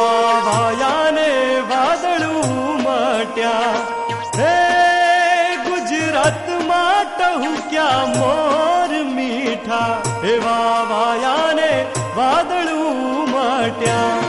વાવાયાને વાદળું મટ્યા હે ગુજરાતમાં ટહુક્યા મોર મીઠા હે વાવાયાને વાદળું મટ્યા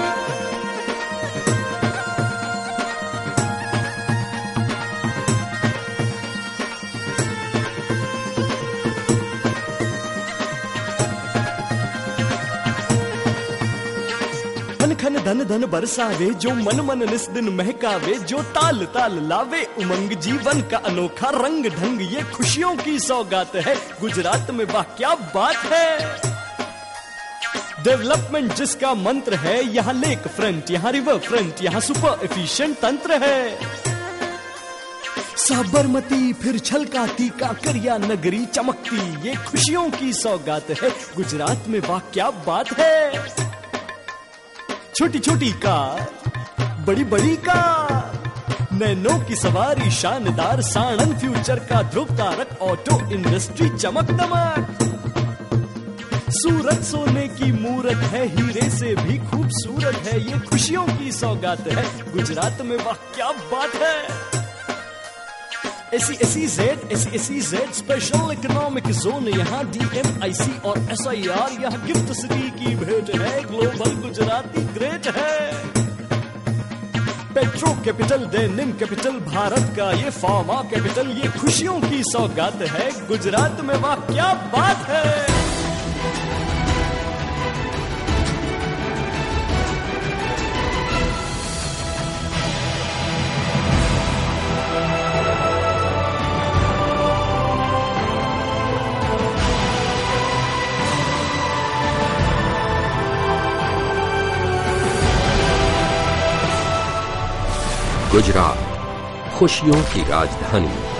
खन धन धन बरसावे जो मन मन निस दिन महकावे जो ताल ताल लावे उमंग जीवन का अनोखा रंग ढंग ये खुशियों की सौगात है गुजरात में वाह क्या बात है डेवलपमेंट जिसका मंत्र है यहाँ लेक फ्रंट यहाँ रिवर फ्रंट यहाँ सुपर एफिशिएंट तंत्र है साबरमती फिर छलकाती काकरिया नगरी चमकती ये खुशियों की सौगात है गुजरात में वाह क्या बात है छोटी छोटी कार बड़ी बड़ी कार नैनों की सवारी शानदार साणंद फ्यूचर का ध्रुव तारक ऑटो इंडस्ट्री चमक दमक सूरत सोने की मूरत है हीरे से भी खूबसूरत है ये खुशियों की सौगात है गुजरात में वाह क्या बात है SEZ स्पेशल इकोनॉमिक जोन यहाँ DMIC और SIR यहाँ गिफ्ट सिटी की भेंट है ग्लोबल गुजराती ग्रेट है petro capital denim capital Bharat का ये फार्मा कैपिटल ये खुशियों की सौगात है गुजरात में वाह क्या बात है गुजरात खुशियों की राजधानी।